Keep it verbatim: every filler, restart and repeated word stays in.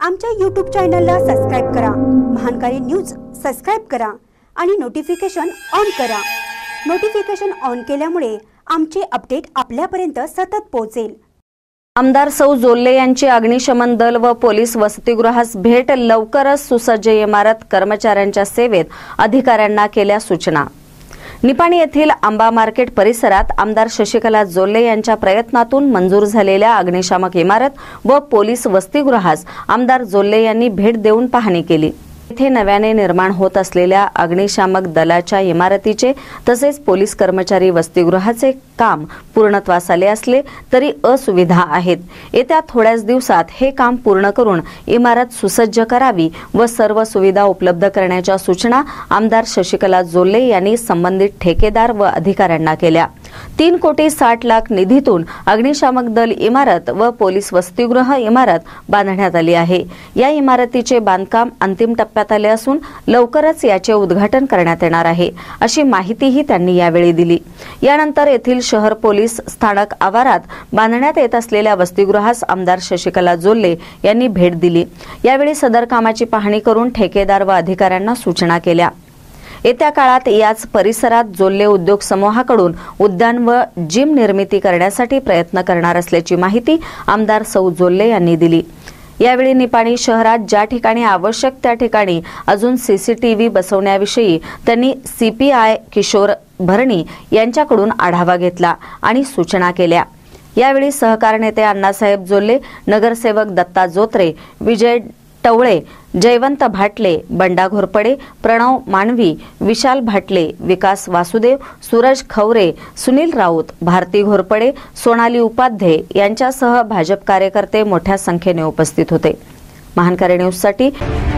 आमच्या यूट्यूब चॅनलला सबस्क्राइब करा, महानकारी न्यूज सबस्क्राइब करा आणि नोटिफिकेशन ऑन करा। नोटिफिकेशन ऑन केल्यामुळे आमचे अपडेट आपल्यापर्यंत सतत पोहोचेल। आमदार सौ जोल्ले यांची अग्निशमन दल व पोलीस वसतिगृहास भेट, लवकरच सुसज्ज इमारत कर्मचाऱ्यांच्या सेवेत अधिकाऱ्यांना केल्या सूचना। निपाणी येथील आंबा मार्केट परिसरात आमदार शशिकला जोल्ले यांच्या प्रयत्नातून मंजूर झालेल्या अग्निशामक इमारत व पोलीस वसतिगृहास आमदार जोल्ले यांनी भेट देऊन पाहणी केली। येथे नव्याने निर्माण होत असलेल्या अग्निशामक दलाच्या इमारतीचे तसेच पोलीस कर्मचारी वसतिगृहाचे काम पूर्णत्वास आले असले तरी असुविधा आहेत। येत्या थोड्याच दिवसात हे काम पूर्ण करून इमारत सुसज्ज करावी व सर्व सुविधा उपलब्ध करण्याच्या सूचना आमदार शशिकला जोल्ले यांनी संबंधित ठेकेदार व अधिकाऱ्यांना केल्या। तीन कोटी साठ लाख निधीतून अग्निशामक दल इमारत व पोलीस वसतिगृह इमारत बांधण्यात आली आहे। या इमारतीचे बांधकाम अंतिम टप्प्यात आले असून लवकरच याचे उद्घाटन करण्यात येणार आहे, अशी माहितीही त्यांनी यावेळी दिली। यानंतर येथील शहर पोलीस स्थानक आवारात बांधण्यात येत असलेल्या वसतिगृहास आमदार शशिकला जोल्ले यांनी भेट दिली। यावेळी सदर कामाची पाहणी करून ठेकेदार व अधिकाऱ्यांना सूचना केल्या। येत्या काळात याच परिसरात जोल्ले उद्योग समूहाकडून उद्यान व जिम निर्मिती करण्यासाठी प्रयत्न करणार असल्याची माहिती आमदार सौ जोल्ले यांनी दिली। यावेळी निपाणी शहरात ज्या ठिकाणी आवश्यक त्या ठिकाणी अजून सीसीटीव्ही बसवण्याविषयी त्यांनी सीपीआय किशोर भरणी यांच्याकडून आढावा घेतला आणि सूचना केल्या। यावेळी सहकार नेते अण्णासाहेब जोल्ले, नगरसेवक दत्ता जोत्रे, विजय टवळे, जयवंत भाटले, बंडा घोरपडे, प्रणव मानवी, विशाल भाटले, विकास वासुदेव, सूरज खवरे, सुनील राऊत, भारती घोरपडे, सोनाली उपाध्ये यांच्यासह भाजप कार्यकर्ते मोठ्या संख्येने उपस्थित होते। महानकारी न्यूजसाठी